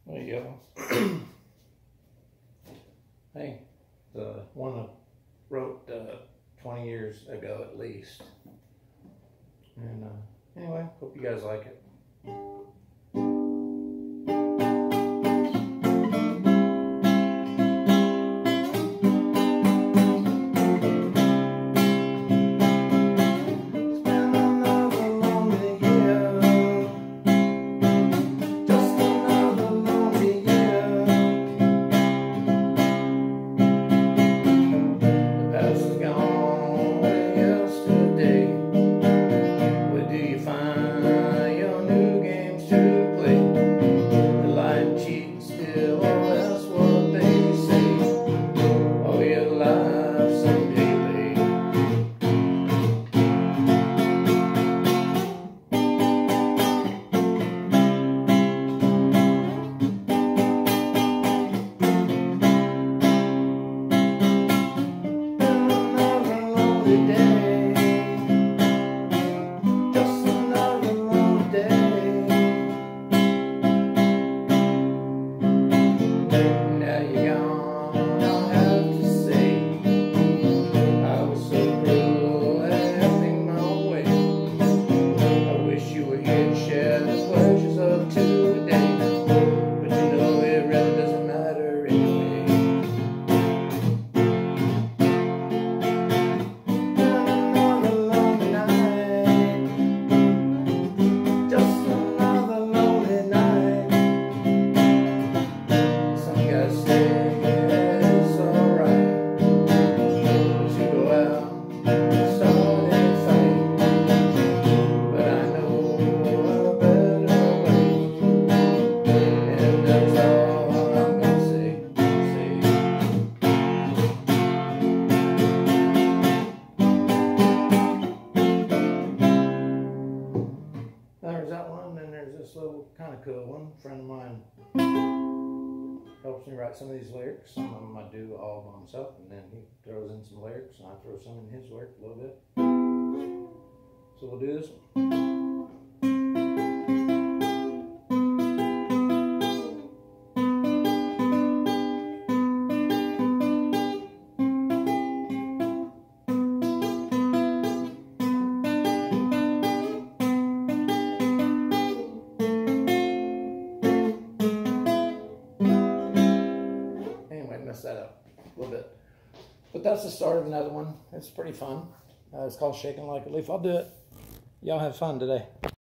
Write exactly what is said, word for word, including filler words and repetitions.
There you go. Hey, the one that wrote uh, twenty years ago at least. And uh, anyway, hope you guys like it. There's that one, and there's this little kind of cool one. A friend of mine helps me write some of these lyrics. Some of them I do all by myself, and then he throws in some lyrics, and I throw some in his work a little bit. So we'll do this one. Mess that up a little bit, but that's the start of another one. It's pretty fun. Uh, it's called Shaking Like a Leaf. I'll do it. Y'all have fun today.